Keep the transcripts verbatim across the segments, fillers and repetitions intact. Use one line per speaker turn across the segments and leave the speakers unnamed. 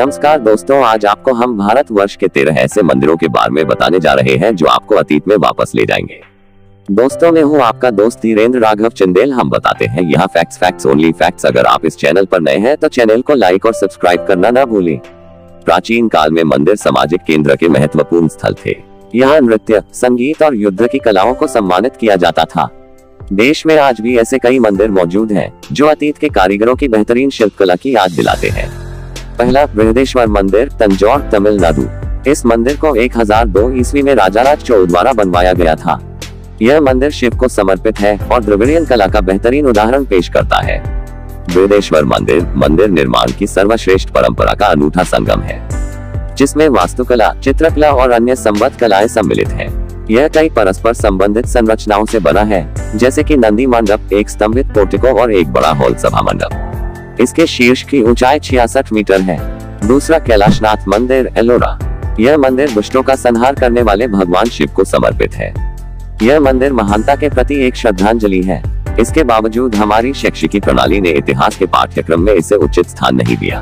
नमस्कार दोस्तों, आज आपको हम भारतवर्ष के तेरह ऐसे मंदिरों के बारे में बताने जा रहे हैं जो आपको अतीत में वापस ले जाएंगे। दोस्तों, मैं हूं आपका दोस्त धीरेन्द्र राघव चंदेल। हम बताते हैं यहाँ फैक्ट्स फैक्ट्स ओनली फैक्ट्स। अगर आप इस चैनल पर नए हैं तो चैनल को लाइक और सब्सक्राइब करना ना भूलें। प्राचीन काल में मंदिर सामाजिक केंद्र के महत्वपूर्ण स्थल थे। यहाँ नृत्य, संगीत और युद्ध की कलाओं को सम्मानित किया जाता था। देश में आज भी ऐसे कई मंदिर मौजूद हैं जो अतीत के कारीगरों की बेहतरीन शिल्पकला की याद दिलाते हैं। पहला, बृहदेश्वर मंदिर, तंजौर, तमिलनाडु। इस मंदिर को एक हज़ार दो ईस्वी में राजा राज चोल द्वारा बनवाया गया था। यह मंदिर शिव को समर्पित है और द्रविड़ियन कला का बेहतरीन उदाहरण पेश करता है। बृहदेश्वर मंदिर मंदिर निर्माण की सर्वश्रेष्ठ परंपरा का अनूठा संगम है, जिसमें वास्तुकला, चित्रकला और अन्य संबद्ध कलाएं सम्मिलित हैं। यह कई परस्पर संबंधित संरचनाओं से बना है, जैसे कि नंदी मंडप, एक स्तंभित पोर्टिको और एक बड़ा हॉल सभा मंडप। इसके शीर्ष की ऊंचाई छियासठ मीटर है। दूसरा, कैलाशनाथ मंदिर, एलोरा। यह मंदिर दुष्टों का संहार करने वाले भगवान शिव को समर्पित है। यह मंदिर महानता के प्रति एक श्रद्धांजलि है। इसके बावजूद हमारी शैक्षिकी प्रणाली ने इतिहास के पाठ्यक्रम में इसे उचित स्थान नहीं दिया।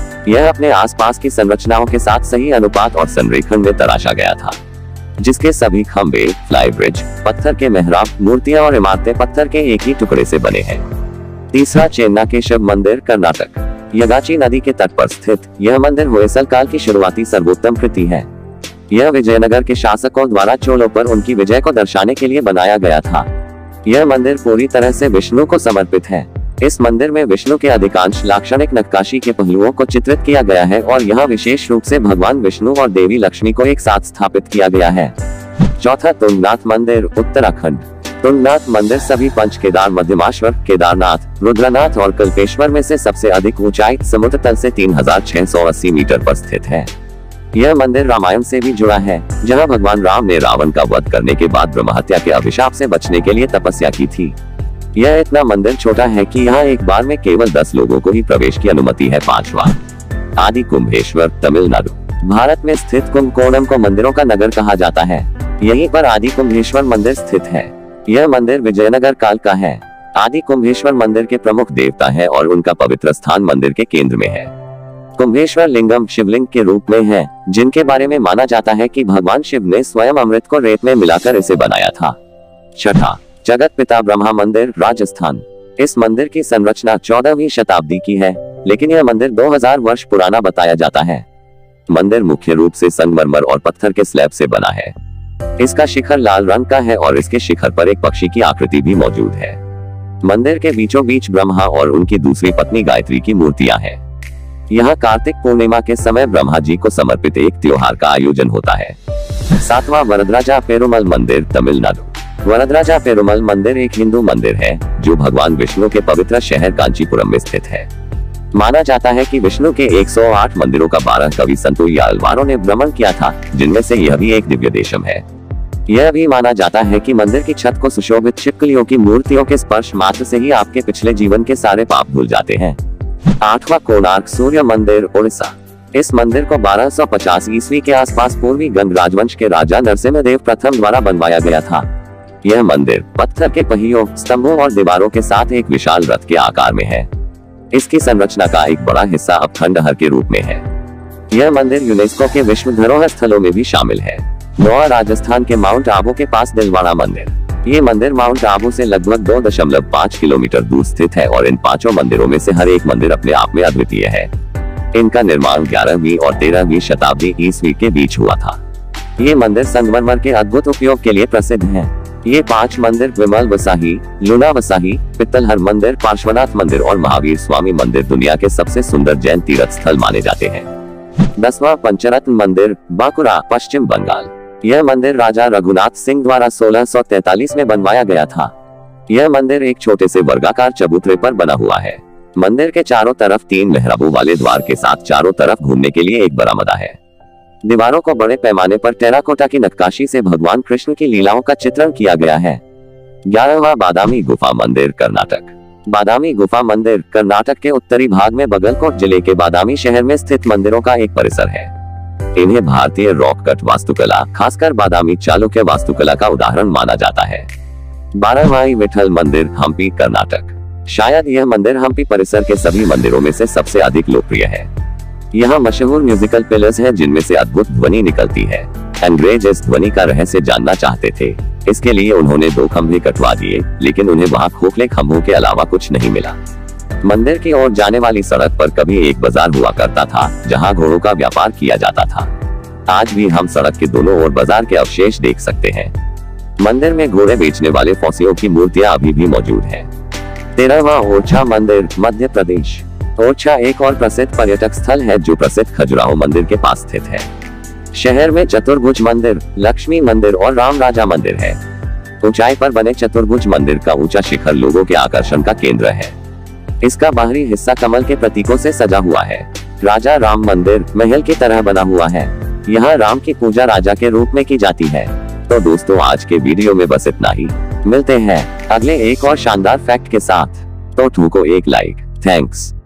यह अपने आसपास की संरचनाओं के साथ सही अनुपात और संरेखण में तराशा गया था, जिसके सभी खंभे, फ्लाई ब्रिज, पत्थर के मेहराब, मूर्तियां और इमारतें पत्थर के एक ही टुकड़े से बने हैं। तीसरा, चेन्नाकेशव मंदिर, कर्नाटक। यगाची नदी के तट पर स्थित यह मंदिर होयसल काल की शुरुआती सर्वोत्तम कृति है। यह विजयनगर के शासकों द्वारा चोलों पर उनकी विजय को दर्शाने के लिए बनाया गया था। यह मंदिर पूरी तरह से विष्णु को समर्पित है। इस मंदिर में विष्णु के अधिकांश लाक्षणिक नक्काशी के पहलुओं को चित्रित किया गया है और यहाँ विशेष रूप से भगवान विष्णु और देवी लक्ष्मी को एक साथ स्थापित किया गया है। चौथा, तुंगनाथ मंदिर, उत्तराखंड। तुंगनाथ मंदिर सभी पंच केदार, मध्यमाश्वर, केदारनाथ, रुद्रनाथ और कल्पेश्वर में से सबसे अधिक ऊंचाई समुद्र तल से तीन हजार छह सौ अस्सी मीटर पर स्थित है। यह मंदिर रामायण से भी जुड़ा है, जहां भगवान राम ने रावण का वध करने के बाद ब्रह्महत्या के अभिशाप से बचने के लिए तपस्या की थी। यह इतना मंदिर छोटा है कि यहाँ एक बार में केवल दस लोगों को ही प्रवेश की अनुमति है। पांचवा, आदि कुंभेश्वर, तमिलनाडु। भारत में स्थित कुंभकोणम को मंदिरों का नगर कहा जाता है। यहीं पर आदि कुंभेश्वर मंदिर स्थित है। यह मंदिर विजयनगर काल का है। आदि कुंभेश्वर मंदिर के प्रमुख देवता है और उनका पवित्र स्थान मंदिर के केंद्र में है। कुंभेश्वर लिंगम शिवलिंग के रूप में है, जिनके बारे में माना जाता है कि भगवान शिव ने स्वयं अमृत को रेत में मिलाकर इसे बनाया था। छठा, जगत पिता ब्रह्मा मंदिर, राजस्थान। इस मंदिर की संरचना चौदहवीं शताब्दी की है, लेकिन यह मंदिर दो हज़ार वर्ष पुराना बताया जाता है। मंदिर मुख्य रूप से संगमरमर और पत्थर के स्लैब से बना है। इसका शिखर लाल रंग का है और इसके शिखर पर एक पक्षी की आकृति भी मौजूद है। मंदिर के बीचों बीच ब्रह्मा और उनकी दूसरी पत्नी गायत्री की मूर्तियां हैं। यहाँ कार्तिक पूर्णिमा के समय ब्रह्मा जी को समर्पित एक त्योहार का आयोजन होता है। सातवां, वरदराजा पेरुमल मंदिर, तमिलनाडु। वरदराजा पेरुमल मंदिर एक हिंदू मंदिर है जो भगवान विष्णु के पवित्र शहर कांचीपुरम में स्थित है। माना जाता है कि विष्णु के एक सौ आठ मंदिरों का बारह कवि संतों या अलवारों ने भ्रमण किया था, जिनमें से यह भी एक दिव्य देशम है। यह भी माना जाता है कि मंदिर की छत को सुशोभित छिपकलियों की मूर्तियों के स्पर्श मात्र से ही आपके पिछले जीवन के सारे पाप धुल जाते हैं। आठवां, कोणार्क सूर्य मंदिर, उड़ीसा। इस मंदिर को बारह सौ पचास ईस्वी के आसपास पूर्वी गंग राजवंश के राजा नरसिम्हदेव प्रथम द्वारा बनवाया गया था। यह मंदिर पत्थर के पहियों, स्तंभों और दीवारों के साथ एक विशाल रथ के आकार में है। इसकी संरचना का एक बड़ा हिस्सा अब खंडहर के रूप में है। यह मंदिर यूनेस्को के विश्व धरोहर स्थलों में भी शामिल है। नौवां, राजस्थान के माउंट आबू के पास दिलवाड़ा मंदिर। ये मंदिर माउंट आबू से लगभग दो दशमलव पाँच किलोमीटर दूर स्थित है और इन पांचों मंदिरों में से हर एक मंदिर अपने आप में अद्वितीय है। इनका निर्माण ग्यारहवीं और तेरहवीं शताब्दी ईस्वी के बीच हुआ था। ये मंदिर संगमरमर के अद्भुत उपयोग के लिए प्रसिद्ध हैं। ये पांच मंदिर विमल वसाही, लूना वसाही, पित्तलहर मंदिर, पार्श्वनाथ मंदिर और महावीर स्वामी मंदिर दुनिया के सबसे सुंदर जैन तीर्थ स्थल माने जाते हैं। दसवां, पंचरत्न मंदिर, बांकुरा, पश्चिम बंगाल। यह मंदिर राजा रघुनाथ सिंह द्वारा सोलह सौ तैंतालीस में बनवाया गया था। यह मंदिर एक छोटे से वर्गाकार चबूतरे पर बना हुआ है। मंदिर के चारों तरफ तीन मेहराबों वाले द्वार के साथ चारों तरफ घूमने के लिए एक बरामदा है। दीवारों को बड़े पैमाने पर टेराकोटा की नक्काशी से भगवान कृष्ण की लीलाओं का चित्रण किया गया है। ग्यारहवां, बादामी गुफा मंदिर, कर्नाटक। बादामी गुफा मंदिर कर्नाटक के उत्तरी भाग में बागलकोट जिले के बादामी शहर में स्थित मंदिरों का एक परिसर है। इन्हें भारतीय रॉक कट वास्तुकला, खासकर बादामी चालुक्य वास्तुकला का उदाहरण माना जाता है। बारहवां, विठल मंदिर, हम्पी, कर्नाटक। शायद यह मंदिर हम्पी परिसर के सभी मंदिरों में से सबसे अधिक लोकप्रिय है। यहाँ मशहूर म्यूजिकल पिलर्स हैं जिनमें से अद्भुत ध्वनि निकलती है। अंग्रेज इस ध्वनि का रहस्य जानना चाहते थे। इसके लिए उन्होंने दो खंभे कटवा दिए, लेकिन उन्हें वहाँ खोखले खंभों के अलावा कुछ नहीं मिला। मंदिर की ओर जाने वाली सड़क पर कभी एक बाजार हुआ करता था जहाँ घोड़ों का व्यापार किया जाता था। आज भी हम सड़क के दोनों ओर बाजार के अवशेष देख सकते हैं। मंदिर में घोड़े बेचने वाले फौसियों की मूर्तियां अभी भी मौजूद हैं। तेरहवां ओरछा मंदिर, मध्य प्रदेश। ओरछा एक और प्रसिद्ध पर्यटक स्थल है जो प्रसिद्ध खजुराहो मंदिर के पास स्थित है। शहर में चतुर्भुज मंदिर, लक्ष्मी मंदिर और राम राजा मंदिर है। ऊंचाई पर बने चतुर्भुज मंदिर का ऊंचा शिखर लोगों के आकर्षण का केंद्र है। इसका बाहरी हिस्सा कमल के प्रतीकों से सजा हुआ है। राजा राम मंदिर महल की तरह बना हुआ है। यहाँ राम की पूजा राजा के रूप में की जाती है। तो दोस्तों, आज के वीडियो में बस इतना ही। मिलते हैं अगले एक और शानदार फैक्ट के साथ। तो ठोको एक लाइक। थैंक्स।